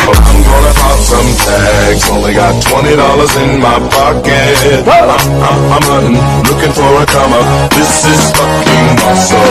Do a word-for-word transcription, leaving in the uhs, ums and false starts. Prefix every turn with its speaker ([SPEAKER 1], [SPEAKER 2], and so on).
[SPEAKER 1] I'm gonna pop some tags. Only got twenty dollars in my pocket. I'm, I'm, I'm hunting, looking for a come up. This is fucking awesome.